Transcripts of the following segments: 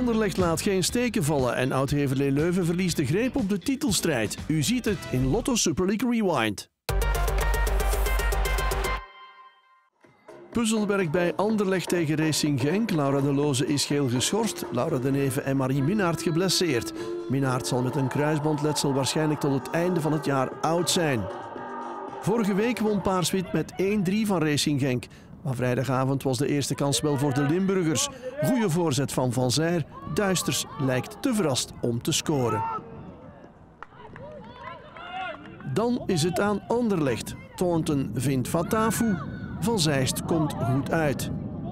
Anderlecht laat geen steken vallen en Oud-Heverlee Leuven verliest de greep op de titelstrijd. U ziet het in Lotto Super League Rewind. Puzzelwerk bij Anderlecht tegen Racing Genk. Laura de Loze is geel geschorst. Laura de Neve en Marie Minnaert geblesseerd. Minnaert zal met een kruisbandletsel waarschijnlijk tot het einde van het jaar oud zijn. Vorige week won Paars-Wit met 1-3 van Racing Genk. Maar vrijdagavond was de eerste kans wel voor de Limburgers. Goeie voorzet van Van Zijr. Duisters lijkt te verrast om te scoren. Dan is het aan Anderlecht. Thornton vindt Fatafu. Van Zijst komt goed uit.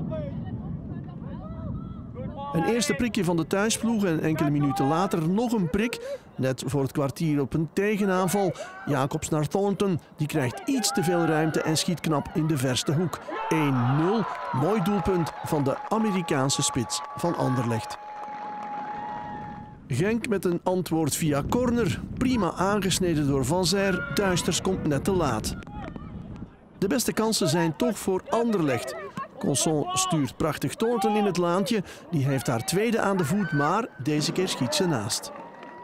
Een eerste prikje van de thuisploeg en enkele minuten later nog een prik. Net voor het kwartier op een tegenaanval. Jacobs naar Thornton. Die krijgt iets te veel ruimte en schiet knap in de verste hoek. 1-0. Mooi doelpunt van de Amerikaanse spits van Anderlecht. Genk met een antwoord via corner. Prima aangesneden door Van Zijr. Duisters komt net te laat. De beste kansen zijn toch voor Anderlecht. Conson stuurt prachtig Thornton in het laantje. Die heeft haar tweede aan de voet, maar deze keer schiet ze naast.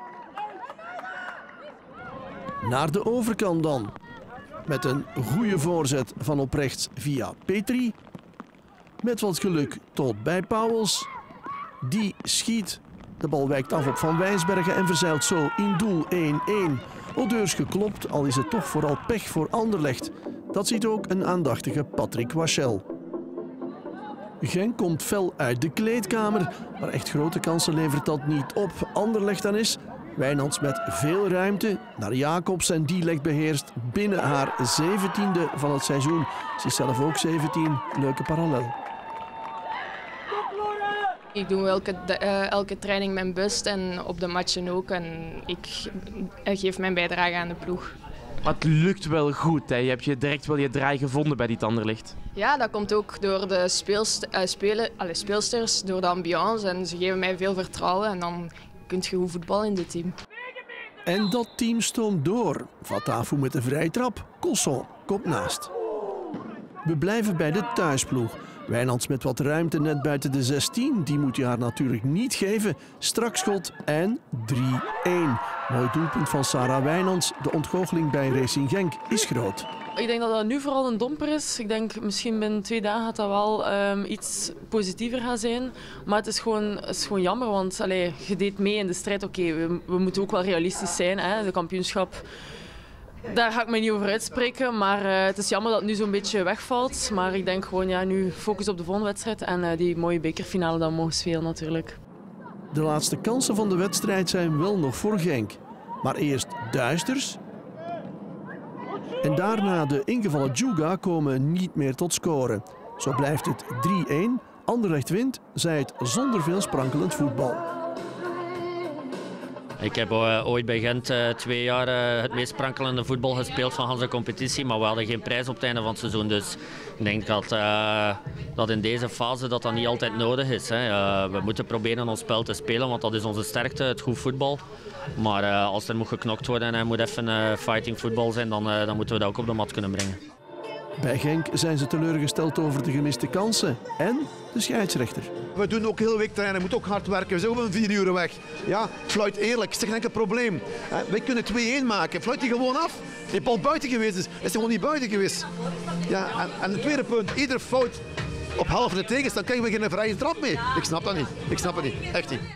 Naar de overkant dan. Met een goede voorzet van op rechts via Petri. Met wat geluk tot bij Pauwels. Die schiet. De bal wijkt af op Van Wijnsbergen en verzeilt zo in doel 1-1. Audeurs geklopt, al is het toch vooral pech voor Anderlecht. Dat ziet ook een aandachtige Patrick Wachel. Genk komt fel uit de kleedkamer, maar echt grote kansen levert dat niet op. Anderlecht dan is. Wijnands met veel ruimte naar Jacobs en die legt beheerst binnen haar 17e van het seizoen. Ze is zelf ook 17, leuke parallel. Ik doe elke training mijn best en op de matchen ook. En ik geef mijn bijdrage aan de ploeg. Maar het lukt wel goed, hè? Je hebt je direct wel je draai gevonden bij dit Anderlecht. Ja, dat komt ook door de speelsters, door de ambiance. En ze geven mij veel vertrouwen en dan kun je goed voetballen in dit team. En dat team stoomt door. Fatafu met de vrije trap. Conson komt naast. We blijven bij de thuisploeg. Wijnands met wat ruimte net buiten de 16. Die moet je haar natuurlijk niet geven. Strak schot en 3-1. Mooi doelpunt van Sarah Wijnands. De ontgoocheling bij Racing Genk is groot. Ik denk dat dat nu vooral een domper is. Ik denk misschien binnen 2 dagen gaat dat wel iets positiever gaan zijn. Maar het is gewoon jammer, want je deed mee in de strijd. Oké, we moeten ook wel realistisch zijn. Hè? De kampioenschap, daar ga ik me niet over uitspreken. Maar het is jammer dat het nu zo'n beetje wegvalt. Maar ik denk gewoon, nu focus op de volgende wedstrijd. En die mooie bekerfinale dan mogen spelen natuurlijk. De laatste kansen van de wedstrijd zijn wel nog voor Genk. Maar eerst Duisters. En daarna de ingevallen Djuga komen niet meer tot scoren. Zo blijft het 3-1. Anderlecht wint, zij het zonder veel sprankelend voetbal. Ik heb ooit bij Gent 2 jaar het meest sprankelende voetbal gespeeld van onze competitie, maar we hadden geen prijs op het einde van het seizoen. Dus ik denk dat in deze fase dat niet altijd nodig is. Hè. We moeten proberen ons spel te spelen, want dat is onze sterkte, het goed voetbal. Maar als er moet geknokt worden en er moet even fighting voetbal zijn, dan moeten we dat ook op de mat kunnen brengen. Bij Genk zijn ze teleurgesteld over de gemiste kansen en de scheidsrechter. We doen ook heel week trainen, we moeten ook hard werken. We zijn ook om 4 uur weg. Ja, fluit eerlijk, is geen enkel probleem. Wij kunnen 2-1 maken, fluit die gewoon af. Die bal buiten geweest is hij gewoon niet buiten geweest. Ja, en het tweede punt, iedere fout op half van de tegenstand krijgen we geen vrije trap mee. Ik snap dat niet, echt niet.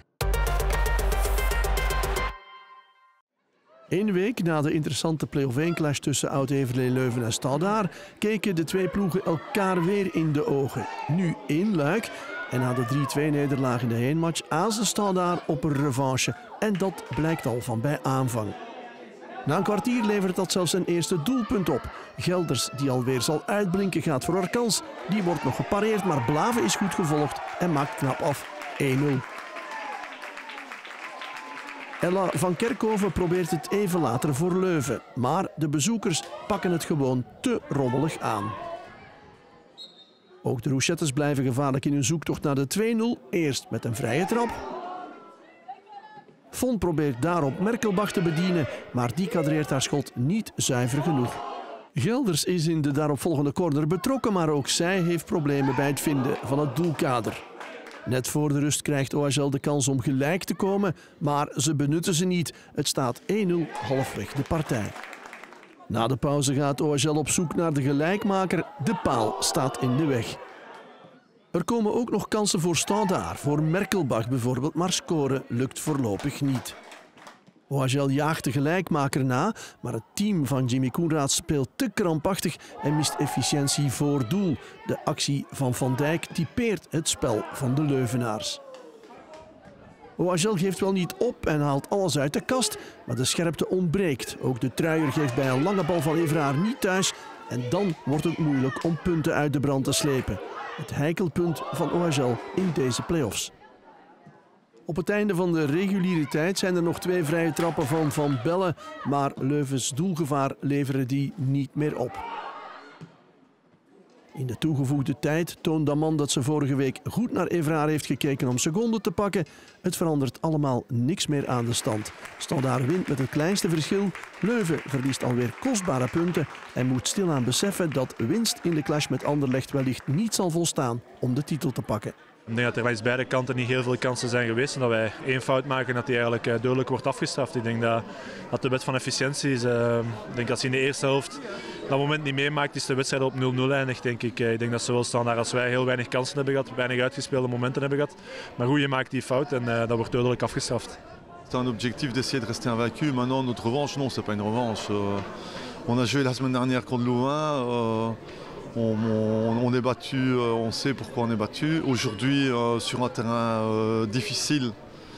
Een week na de interessante play-off 1-clash tussen Oud-Heverlee Leuven en Stoudaar keken de twee ploegen elkaar weer in de ogen. Nu in Luik en na de 3-2-nederlaag in de heenmatch aasde Stoudaar op een revanche. En dat blijkt al van bij aanvang. Na een kwartier levert dat zelfs een eerste doelpunt op. Gelders, die alweer zal uitblinken, gaat voor haar kans. Die wordt nog gepareerd, maar Blaven is goed gevolgd en maakt knap af 1-0. Ella van Kerkhoven probeert het even later voor Leuven. Maar de bezoekers pakken het gewoon te rommelig aan. Ook de Rouchettes blijven gevaarlijk in hun zoektocht naar de 2-0. Eerst met een vrije trap. Von probeert daarop Merkelbach te bedienen, maar die kadreert haar schot niet zuiver genoeg. Gelders is in de daaropvolgende corner betrokken, maar ook zij heeft problemen bij het vinden van het doelkader. Net voor de rust krijgt OHL de kans om gelijk te komen, maar ze benutten ze niet. Het staat 1-0 halfweg de partij. Na de pauze gaat OHL op zoek naar de gelijkmaker. De paal staat in de weg. Er komen ook nog kansen voor Standaard, voor Merkelbach bijvoorbeeld, maar scoren lukt voorlopig niet. OHL jaagt de gelijkmaker na, maar het team van Jimmy Koenraads speelt te krampachtig en mist efficiëntie voor doel. De actie van Van Dijk typeert het spel van de Leuvenaars. OHL geeft wel niet op en haalt alles uit de kast, maar de scherpte ontbreekt. Ook de truier geeft bij een lange bal van Evraar niet thuis en dan wordt het moeilijk om punten uit de brand te slepen. Het heikelpunt van OHL in deze play-offs. Op het einde van de reguliere tijd zijn er nog 2 vrije trappen van Van Belle, maar Leuvens doelgevaar leveren die niet meer op. In de toegevoegde tijd toont Daman dat ze vorige week goed naar Evraar heeft gekeken om seconden te pakken. Het verandert allemaal niks meer aan de stand. Standaard wint met het kleinste verschil. Leuven verliest alweer kostbare punten en moet stilaan beseffen dat winst in de clash met Anderlecht wellicht niet zal volstaan om de titel te pakken. Ik denk dat er langs beide kanten niet heel veel kansen zijn geweest en dat wij 1 fout maken en dat die eigenlijk duidelijk wordt afgestraft. Ik denk dat de wet van efficiëntie is. Ik denk dat ze in de eerste helft dat moment niet meemaakt, is de wedstrijd op 0-0 eindigt, denk ik. Ik denk dat zowel Standaard als wij heel weinig kansen hebben gehad, weinig uitgespeelde momenten hebben gehad. Maar goed, je maakt die fout en dat wordt duidelijk afgestraft. C'est un objectif d'essayer de rester invaincu. Maintenant, notre revanche, non, c'est pas une revanche. On a joué la semaine dernière contre Louvain. On est battu, on sait pourquoi on est battu. Aujourd'hui, sur un terrain difficile,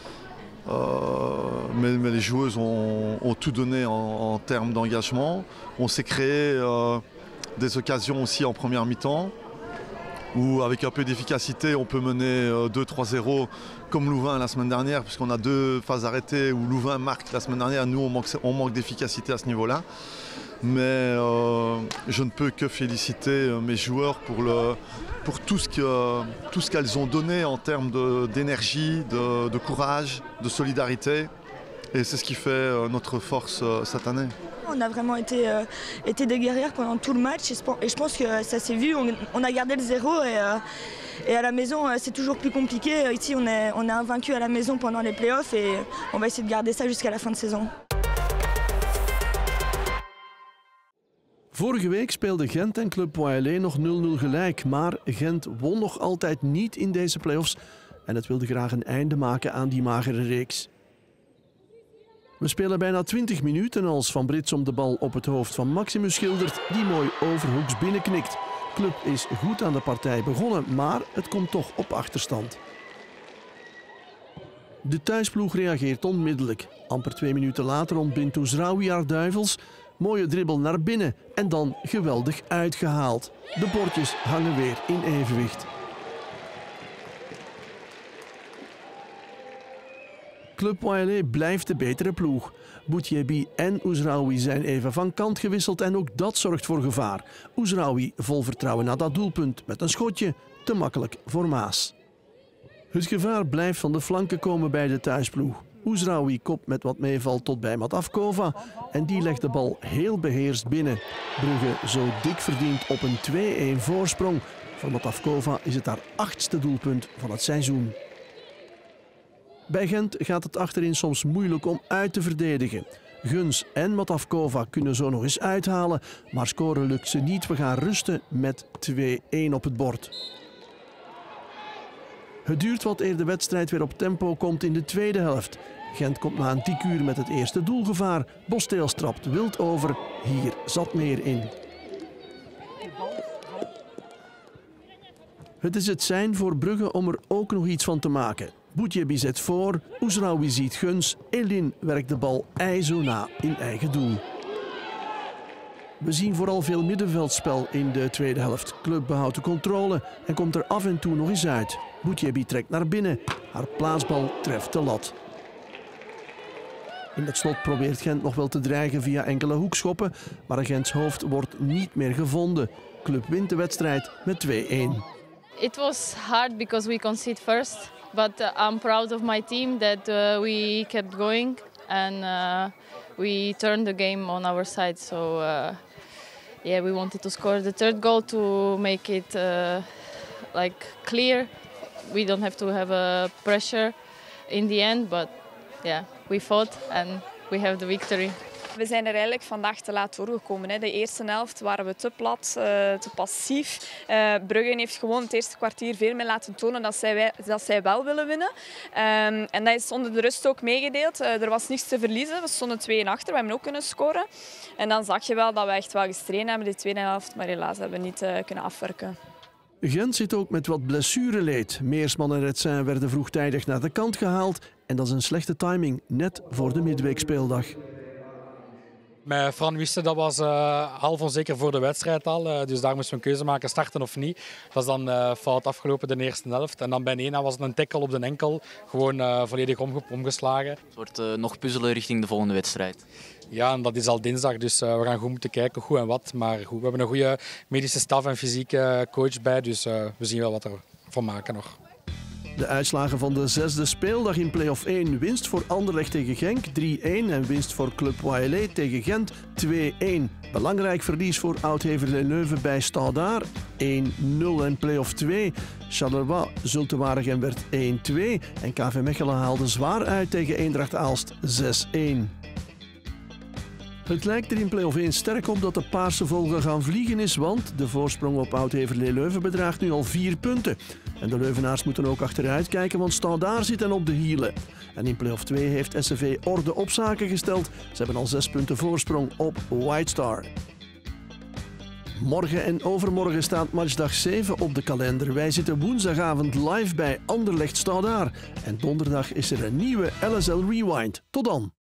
mais les joueuses ont tout donné en termes d'engagement. On s'est créé des occasions aussi en première mi-temps, où avec un peu d'efficacité, on peut mener 2-3-0 comme Louvain la semaine dernière, puisqu'on a 2 phases arrêtées où Louvain marque la semaine dernière. Nous, on manque d'efficacité à ce niveau-là. Mais je ne peux que féliciter mes joueurs pour tout ce qu'elles ont donné en termes d'énergie, de courage, de solidarité. Et c'est ce qui fait notre force cette année. On a vraiment été des guerrières pendant tout le match et je pense que ça s'est vu. On a gardé le 0 et à la maison c'est toujours plus compliqué. Ici on est invaincu à la maison pendant les playoffs et on va essayer de garder ça jusqu'à la fin de saison. Vorige week speelden Gent en Club Poilé nog 0-0 gelijk, maar Gent won nog altijd niet in deze play-offs en het wilde graag een einde maken aan die magere reeks. We spelen bijna 20 minuten als Van Britsom de bal op het hoofd van Maximus schildert, die mooi overhoeks binnenknikt. Club is goed aan de partij begonnen, maar het komt toch op achterstand. De thuisploeg reageert onmiddellijk. Amper 2 minuten later ontbindt Oezraoui haar duivels. Mooie dribbel naar binnen en dan geweldig uitgehaald. De bordjes hangen weer in evenwicht. Club Poilé blijft de betere ploeg. Boutjebi en Oezraoui zijn even van kant gewisseld en ook dat zorgt voor gevaar. Oezraoui vol vertrouwen na dat doelpunt met een schotje, te makkelijk voor Maas. Het gevaar blijft van de flanken komen bij de thuisploeg. Oezraoui kopt met wat meevalt tot bij Matavkova en die legt de bal heel beheerst binnen. Brugge zo dik verdient op een 2-1 voorsprong. Voor Matavkova is het haar 8e doelpunt van het seizoen. Bij Gent gaat het achterin soms moeilijk om uit te verdedigen. Guns en Matavkova kunnen zo nog eens uithalen, maar scoren lukt ze niet. We gaan rusten met 2-1 op het bord. Het duurt wat eer de wedstrijd weer op tempo komt in de tweede helft. Gent komt na een tikuur met het eerste doelgevaar. Bosteels trapt wild over. Hier zat meer in. Het is het sein voor Brugge om er ook nog iets van te maken. Boutjebi zet voor, Oezraoui ziet Guns, Elin werkt de bal ijzo na in eigen doel. We zien vooral veel middenveldspel in de tweede helft. Club behoudt de controle en komt er af en toe nog eens uit. Boutjebi trekt naar binnen, haar plaatsbal treft de lat. In het slot probeert Gent nog wel te dreigen via enkele hoekschoppen, maar Gents hoofd wordt niet meer gevonden. Club wint de wedstrijd met 2-1. It was hard because we conceded first, but I'm proud of my team that we kept going and we turned the game on our side. So yeah, we wanted to score the third goal to make it like clear we don't have to have pressure in the end. But yeah, we fought and we have the victory. We zijn er eigenlijk vandaag te laat doorgekomen. Hè. De eerste helft waren we te plat, te passief. Brugge heeft gewoon het eerste kwartier veel meer laten tonen dat zij wel willen winnen. En dat is onder de rust ook meegedeeld. Er was niets te verliezen. We stonden 2-1 achter. We hebben ook kunnen scoren. En dan zag je wel dat we echt wel gestreden hebben die tweede helft. Maar helaas hebben we niet kunnen afwerken. Gent zit ook met wat blessureleed. Meersman en Retsin werden vroegtijdig naar de kant gehaald. En dat is een slechte timing, net voor de midweekspeeldag. Met Fran wisten dat was half onzeker voor de wedstrijd al. Dus daar moesten we een keuze maken, starten of niet. Dat is dan fout afgelopen de eerste helft. En dan bij Nena was het een tackle op de enkel. Gewoon volledig omgeslagen. Het wordt nog puzzelen richting de volgende wedstrijd. Ja, en dat is al dinsdag, dus we gaan goed moeten kijken hoe en wat. Maar goed, we hebben een goede medische staf en fysieke coach bij. Dus we zien wel wat er van maken nog. De uitslagen van de 6e speeldag in play-off 1. Winst voor Anderlecht tegen Genk 3-1 en winst voor Club Waelé tegen Gent 2-1. Belangrijk verlies voor Oud-Heverlee-Leuven bij Stoudaar 1-0 en play-off 2. Charleroi Zulte Waregem werd 1-2 en KV Mechelen haalde zwaar uit tegen Eendracht Aalst 6-1. Het lijkt er in play-off 1 sterk op dat de Paarse Vogel gaan vliegen is, want de voorsprong op Oud-Heverlee-Leuven bedraagt nu al 4 punten. En de Leuvenaars moeten ook achteruit kijken, want Stoudaar zit hen op de hielen. En in play-off 2 heeft SCV orde op zaken gesteld. Ze hebben al 6 punten voorsprong op White Star. Morgen en overmorgen staat matchdag 7 op de kalender. Wij zitten woensdagavond live bij Anderlecht Stoudaar. En donderdag is er een nieuwe LSL Rewind. Tot dan!